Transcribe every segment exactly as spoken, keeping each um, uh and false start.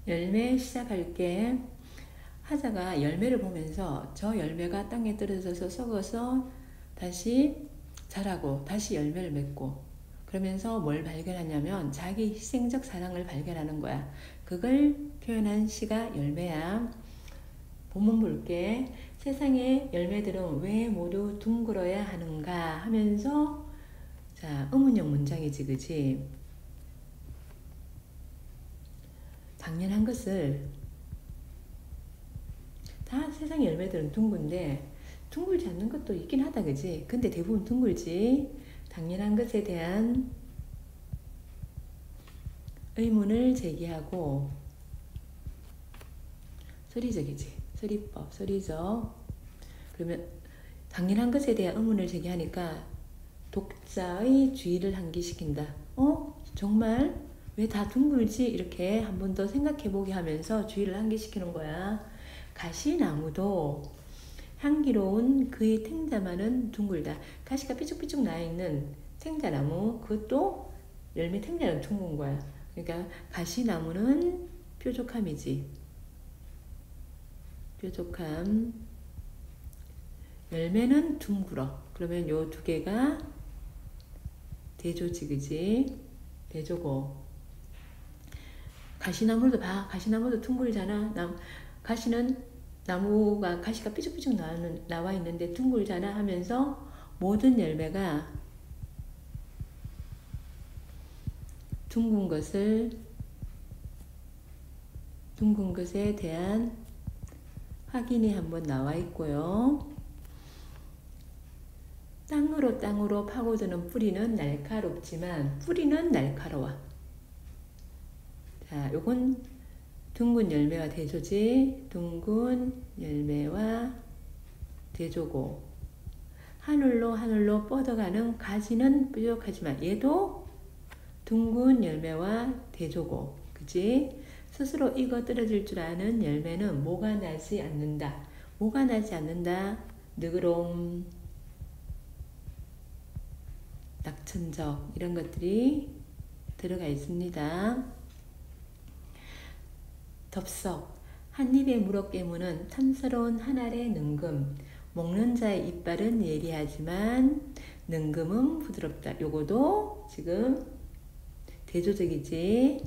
열매 시작할게. 하자가 열매를 보면서 저 열매가 땅에 떨어져서 썩어서 다시 자라고 다시 열매를 맺고 그러면서 뭘 발견하냐면 자기 희생적 사랑을 발견하는 거야. 그걸 표현한 시가 열매야. 본문 볼게. 세상의 열매들은 왜 모두 둥글어야 하는가 하면서 자 의문형 문장이지 그지? 당연한 것을 다 세상의 열매들은 둥근데 둥글지 않는 것도 있긴 하다 그지? 근데 대부분 둥글지. 당연한 것에 대한 의문을 제기하고 서리적이지. 서리법, 서리적. 그러면 당연한 것에 대한 의문을 제기하니까 독자의 주의를 환기시킨다. 어? 정말? 왜 다 둥글지? 이렇게 한 번 더 생각해보게 하면서 주의를 환기시키는 거야. 가시나무도 향기로운 그의 탱자만은 둥글다. 가시가 삐죽삐죽 나있는 탱자나무, 그것도 열매 탱자는 둥근 거야. 그러니까 가시나무는 뾰족함이지. 뾰족함. 열매는 둥글어. 그러면 요 두 개가 대조지, 그지? 대조고. 가시나무도 봐. 가시나무도 둥글잖아. 나, 가시는 나무가 가시가 삐죽삐죽 나는, 나와 있는데 둥글잖아 하면서 모든 열매가 둥근 것을 둥근 것에 대한 확인이 한번 나와 있고요. 땅으로 땅으로 파고드는 뿌리는 날카롭지만 뿌리는 날카로워. 자, 요건 둥근 열매와 대조지. 둥근 열매와 대조고 하늘로 하늘로 뻗어가는 가지는 뾰족하지만 얘도 둥근 열매와 대조고 그치? 스스로 익어 떨어질 줄 아는 열매는 모가 나지 않는다. 모가 나지 않는다. 느그럼 낙천적 이런 것들이 들어가 있습니다. 덥석 한 입에 물어 깨무는 탐스러운 한 알의 능금. 먹는 자의 이빨은 예리하지만 능금은 부드럽다. 요거도 지금 대조적이지.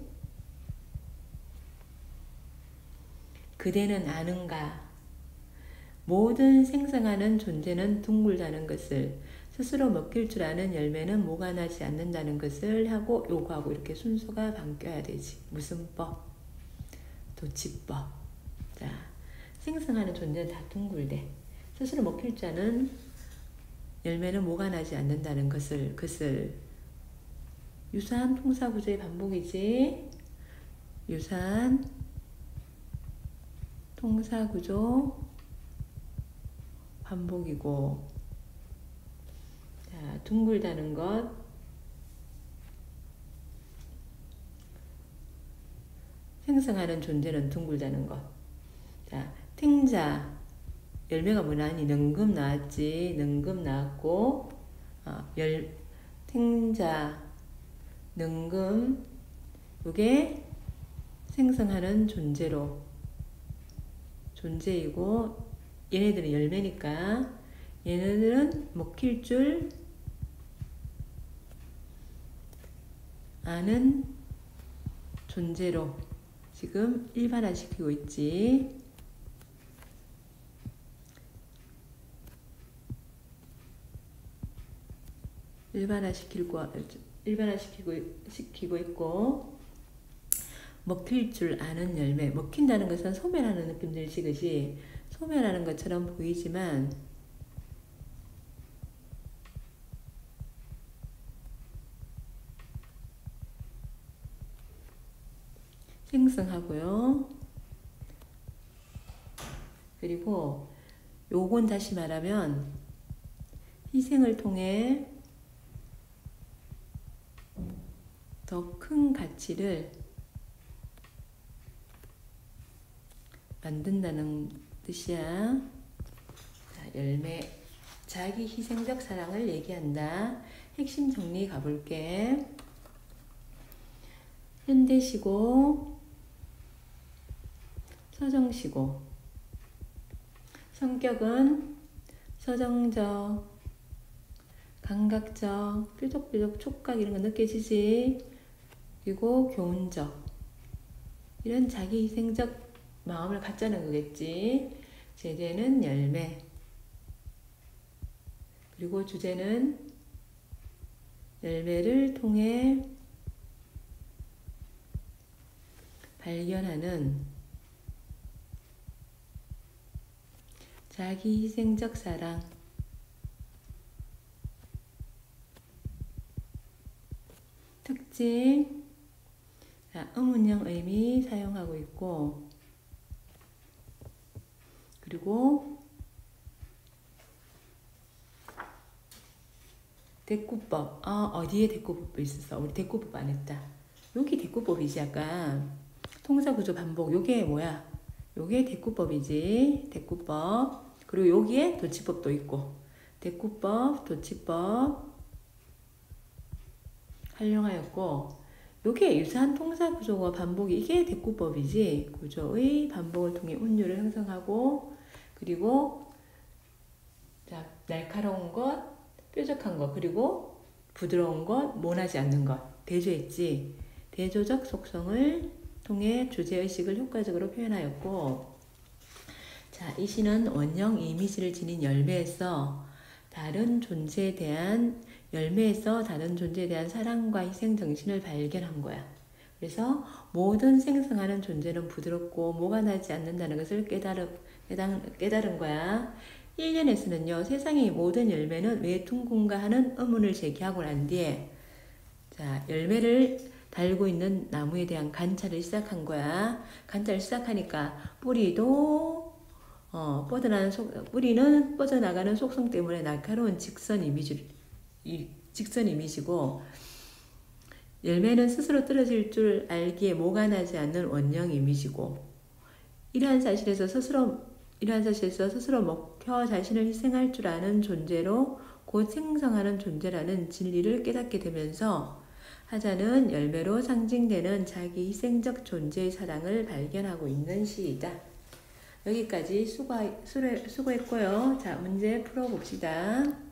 그대는 아는가? 모든 생성하는 존재는 둥글다는 것을, 스스로 먹힐 줄 아는 열매는 모가 나지 않는다는 것을 하고 요구하고 이렇게 순서가 바뀌어야 되지. 무슨 법? 도치법. 자, 생성하는 존재는 다 둥글대. 스스로 먹힐 자는 열매는 모가 나지 않는다는 것을, 것을 유사한 통사구조의 반복이지. 유사한 통사구조 반복이고, 자, 둥글다는 것, 생성하는 존재는 둥글다는 것. 자, 탱자 열매가 뭐라니? 능금 나왔지. 능금 나왔고, 어, 열 탱자 능금 이게 생성하는 존재로 존재이고, 얘네들은 열매니까 얘네들은 먹힐 줄 아는 존재로 지금 일반화시키고 있지. 일반화시키고 일반화시키고 시키고 있고, 먹힐 줄 아는 열매. 먹힌다는 것은 소멸하는 느낌 들지, 그지? 소멸하는 것처럼 보이지만 생성하고요. 그리고 요건 다시 말하면 희생을 통해 더 큰 가치를 만든다는 뜻이야. 자, 열매. 자기 희생적 사랑을 얘기한다. 핵심 정리 가볼게. 현대시고 서정시고 성격은 서정적, 감각적, 뾰족뾰족 촉각 이런 거 느껴지지? 그리고 교훈적 이런 자기 희생적 마음을 갖자는 거겠지. 제재는 열매, 그리고 주제는 열매를 통해 발견하는 자기 희생적 사랑. 특징, 자, 의문형 의미 사용하고 있고, 그리고 대꾸법. 아, 어디에 대꾸법이 있었어? 우리 대꾸법 안 했다. 여기 대꾸법이지. 약간 통사구조 반복. 요게 뭐야? 요게 대꾸법이지. 대꾸법. 그리고 여기에 도치법도 있고, 대꾸법, 도치법 활용하였고, 요게 유사한 통사구조와 반복이 이게 대꾸법이지. 구조의 반복을 통해 운율을 형성하고, 그리고 자, 날카로운 것, 뾰족한 것, 그리고 부드러운 것, 모나지 않는 것. 대조했지. 대조적 속성을 통해 주제의식을 효과적으로 표현하였고, 자, 이 시는 원형 이미지를 지닌 열매에서 다른 존재에 대한 열매에서 다른 존재에 대한 사랑과 희생 정신을 발견한 거야. 그래서 모든 생성하는 존재는 부드럽고 모가 나지 않는다는 것을 깨달은, 깨달은, 깨달은 거야. 일 년에서는요, 세상의 모든 열매는 왜 둥근가 하는 의문을 제기하고 난 뒤에, 자, 열매를 달고 있는 나무에 대한 관찰을 시작한 거야. 관찰을 시작하니까 뿌리도 어, 뻗어나는 속, 뿌리는 뻗어나가는 속성 때문에 날카로운 직선 이미지, 이 직선 이미지고, 열매는 스스로 떨어질 줄 알기에 모가 나지 않는 원형 이미지고, 이러한 사실에서 스스로 이러한 사실에서 스스로 먹혀 자신을 희생할 줄 아는 존재로 곧 생성하는 존재라는 진리를 깨닫게 되면서 하자는 열매로 상징되는 자기 희생적 존재의 사랑을 발견하고 있는 시이다. 여기까지 수고, 수고했고요. 자, 문제 풀어봅시다.